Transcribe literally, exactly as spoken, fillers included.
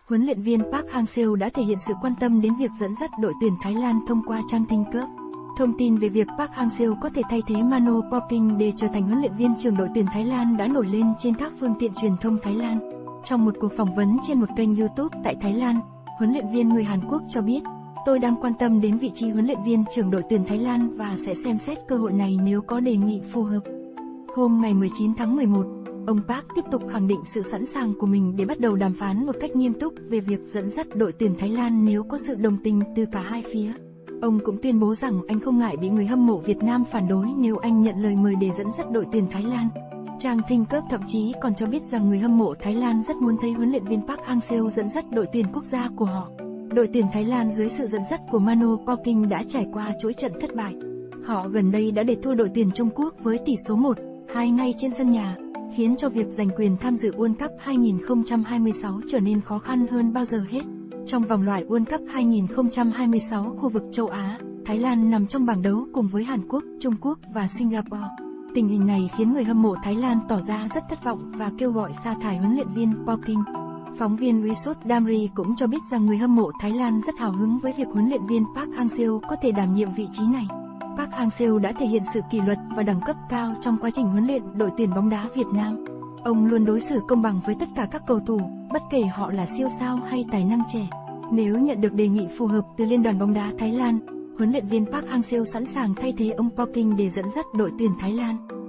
huấn luyện viên Park Hang-seo đã thể hiện sự quan tâm đến việc dẫn dắt đội tuyển Thái Lan thông qua trang tin cớp. Thông tin về việc Park Hang-seo có thể thay thế Mano Poking để trở thành huấn luyện viên trưởng đội tuyển Thái Lan đã nổi lên trên các phương tiện truyền thông Thái Lan. Trong một cuộc phỏng vấn trên một kênh YouTube tại Thái Lan, huấn luyện viên người Hàn Quốc cho biết, tôi đang quan tâm đến vị trí huấn luyện viên trưởng đội tuyển Thái Lan và sẽ xem xét cơ hội này nếu có đề nghị phù hợp. Hôm ngày mười chín tháng mười một, ông Park tiếp tục khẳng định sự sẵn sàng của mình để bắt đầu đàm phán một cách nghiêm túc về việc dẫn dắt đội tuyển Thái Lan nếu có sự đồng tình từ cả hai phía. Ông cũng tuyên bố rằng anh không ngại bị người hâm mộ Việt Nam phản đối nếu anh nhận lời mời để dẫn dắt đội tuyển Thái Lan. Trang Think Cup thậm chí còn cho biết rằng người hâm mộ Thái Lan rất muốn thấy huấn luyện viên Park Hang-seo dẫn dắt đội tuyển quốc gia của họ. Đội tuyển Thái Lan dưới sự dẫn dắt của Mano Poking đã trải qua chuỗi trận thất bại. Họ gần đây đã để thua đội tuyển Trung Quốc với tỷ số một hai ngay trên sân nhà, khiến cho việc giành quyền tham dự World Cup hai không hai sáu trở nên khó khăn hơn bao giờ hết. Trong vòng loại World Cup hai không hai sáu khu vực châu Á, Thái Lan nằm trong bảng đấu cùng với Hàn Quốc, Trung Quốc và Singapore. Tình hình này khiến người hâm mộ Thái Lan tỏ ra rất thất vọng và kêu gọi sa thải huấn luyện viên Poking. Phóng viên Wisot Damri cũng cho biết rằng người hâm mộ Thái Lan rất hào hứng với việc huấn luyện viên Park Hang-seo có thể đảm nhiệm vị trí này. Park Hang-seo đã thể hiện sự kỷ luật và đẳng cấp cao trong quá trình huấn luyện đội tuyển bóng đá Việt Nam. Ông luôn đối xử công bằng với tất cả các cầu thủ, bất kể họ là siêu sao hay tài năng trẻ. Nếu nhận được đề nghị phù hợp từ Liên đoàn bóng đá Thái Lan, huấn luyện viên Park Hang-seo sẵn sàng thay thế ông Poking để dẫn dắt đội tuyển Thái Lan.